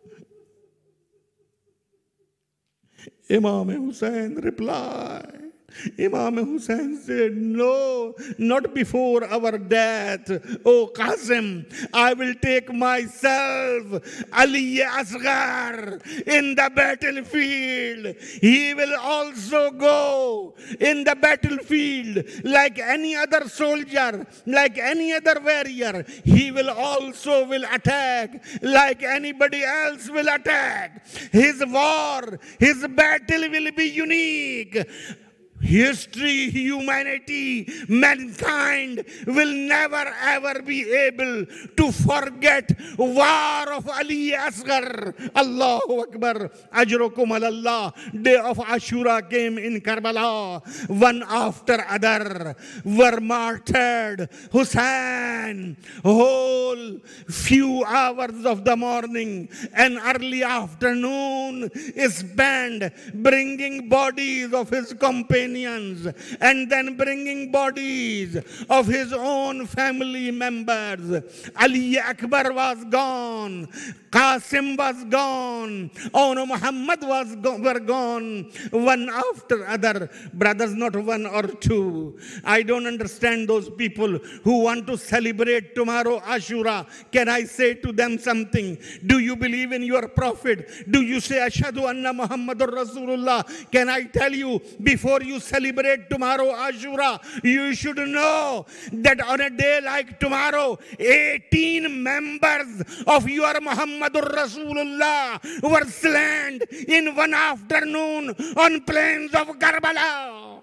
Imam Hussein replied, Imam Hussain said, no, not before our death. Oh Qasim, I will take myself, Ali Asghar, in the battlefield. He will also go in the battlefield like any other soldier, like any other warrior. He will also attack like anybody else will attack. His war, his battle will be unique. History, humanity, mankind will never ever be able to forget war of Ali Asghar. Allahu Akbar. Ajrukum Allah. Day of Ashura came in Karbala. One after other were martyred. Hussain, whole few hours of the morning and early afternoon is spent bringing bodies of his companions and then bringing bodies of his own family members. Ali Akbar was gone. Qasim was gone. Ono Muhammad were gone. One after other. Brothers, not one or two. I don't understand those people who want to celebrate tomorrow Ashura. Can I say to them something? Do you believe in your prophet? Do you say Ashhadu anna Muhammadur Rasulullah? Can I tell you, before you celebrate tomorrow Ashura, you should know that on a day like tomorrow, 18 members of your Muhammadur Rasulullah were slain in one afternoon on plains of Karbala.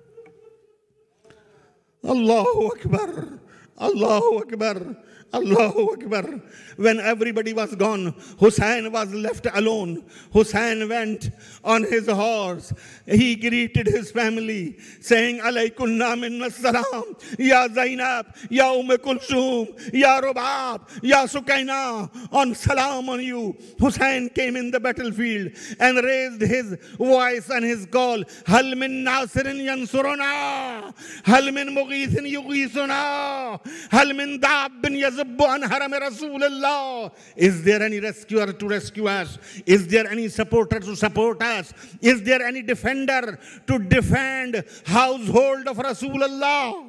Allahu Akbar. Allahu Akbar. Allahu Akbar. When everybody was gone, Hussain was left alone. Hussain went on his horse. He greeted his family, saying, Alaykunna minna salam, Ya Zainab, Ya Kulsum, Ya Rubab, Ya Sukaina, on salam on you. Hussain came in the battlefield and raised his voice and his call, Hal min nasirin yansuruna, Hal min mughithin yughithuna, Hal min dabbin yazubbu an haram Rasulullah. Is there any rescuer to rescue us? Is there any supporter to support us? Is there any defender to defend household of Rasulullah?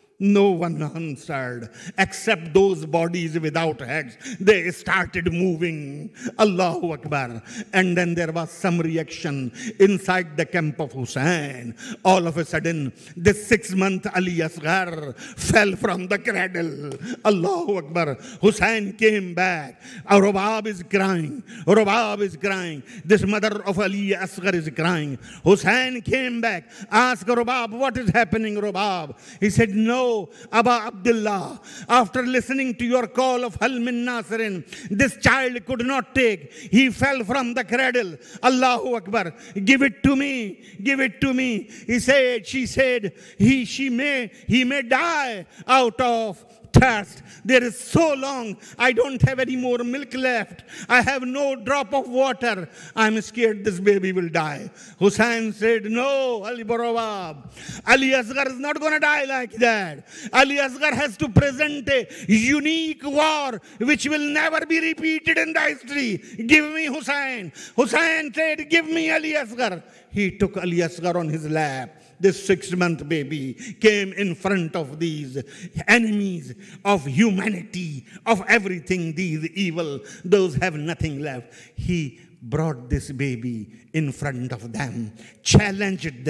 No one answered except those bodies without heads. They started moving. Allahu Akbar. And then there was some reaction inside the camp of Hussain. All of a sudden, this 6-month Ali Asghar fell from the cradle. Allahu Akbar. Hussain came back. Rubab is crying. Rubab is crying. This mother of Ali Asghar is crying. Hussain came back. Asked Rubab, what is happening, Rubab? He said, no, Aba Abdullah, after listening to your call of Hal min Nasirin, this child could not take. He fell from the cradle. Allahu Akbar. Give it to me. Give it to me. She said, he may die out of thirst. There is so long. I don't have any more milk left. I have no drop of water. I'm scared this baby will die. Hussain said, no, Ali Barawab. Ali Asghar is not going to die like that. Ali Asghar has to present a unique war which will never be repeated in the history. Give me Hussain. Hussain said, give me Ali Asghar. He took Ali Asghar on his lap. This 6-month baby came in front of these enemies of humanity, of everything, these evil, those have nothing left. He brought this baby in front of them, challenged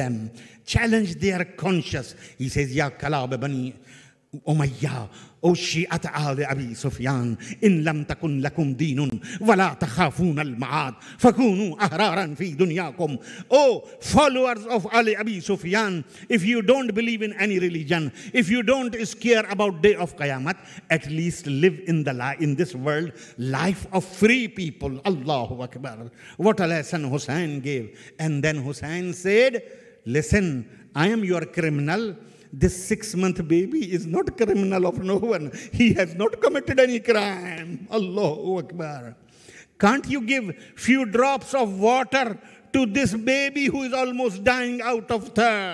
their conscience. He says, Ya Kalab Bani Umayyah, O Shi'at Ali Abi Sufyan, in lam takun lakum dinun, wala takhafun al-ma'ad, fakunu ahraran fi dunyakum. O followers of Ali Abi Sufyan, if you don't believe in any religion, if you don't scare about day of Qiyamah, at least live in this world life of free people. Allahu Akbar. What a lesson Hussain gave. And then Hussain said, listen, I am your criminal. This 6-month baby is not criminal of no one. He has not committed any crime. Allahu Akbar. Can't you give few drops of water to this baby who is almost dying out of thirst?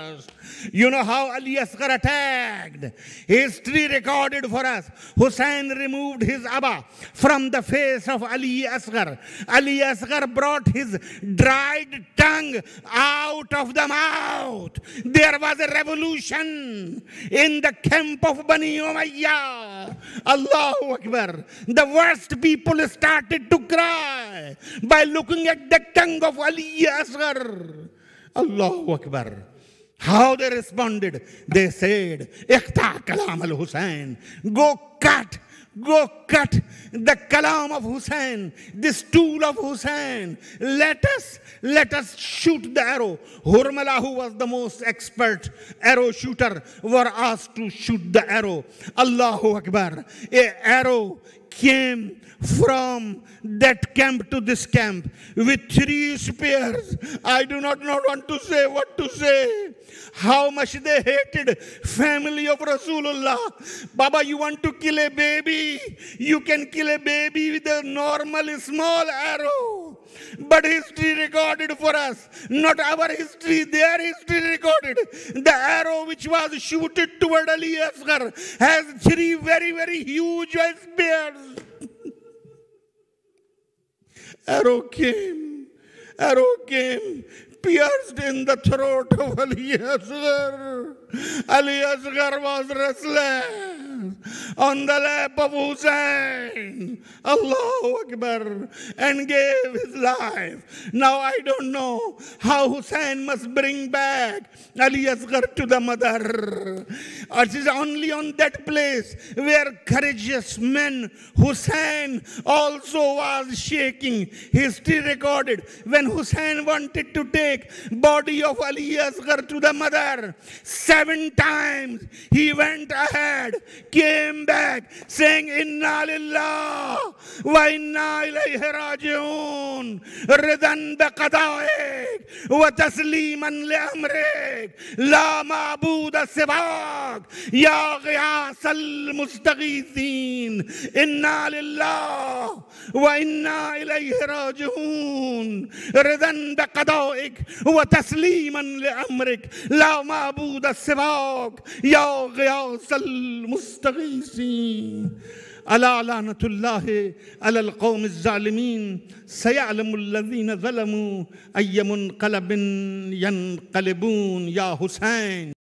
You know how Ali Asghar attacked? History recorded for us. Hussain removed his abba from the face of Ali Asghar. Ali Asghar brought his dried tongue out of the mouth. There was a revolution in the camp of Bani Umayyah. Allahu Akbar. The worst people started to cry by looking at the tongue of Ali Asghar. Allahu Akbar. How they responded? They said, Iqta kalam al-Hussein. Go cut the kalam of Hussein, this tool of Hussein. Let us shoot the arrow. Hurmala, who was the most expert arrow shooter, were asked to shoot the arrow. Allahu Akbar. A arrow came from that camp to this camp with 3 spears. I do not know what to say. How much they hated family of Rasulullah. Baba, you want to kill a baby? You can kill a baby with a normal small arrow. But history recorded for us, not our history, their history recorded. The arrow which was shooted toward Ali Asghar has 3 very, very huge spears. Arrow came, pierced in the throat of Ali Asghar. Ali Asghar was restless on the lap of Hussein. Allahu Akbar. And gave his life. Now I don't know how Hussein must bring back Ali Asghar to the mother. It is only on that place where courageous men, Hussein also was shaking. History recorded when Hussein wanted to take body of Ali Asghar to the mother, 7 times he went ahead, came back saying, Inna lillah wa inna ilayhi raji'un, ridan biqada'ik wa tasliman li amrik, la ma'buda sibak, ya ghiyas al-mustaghithin, inna lillah wa inna ilayhi raji'un, ridan biqada'ik wa tasliman li amrik, la ma'buda sibak, ya ghiyas al-mustaghithin. ألا لعنة الله على القوم الظالمين سيعلم الذين ظلموا أي منقلب ينقلبون. يا حسين.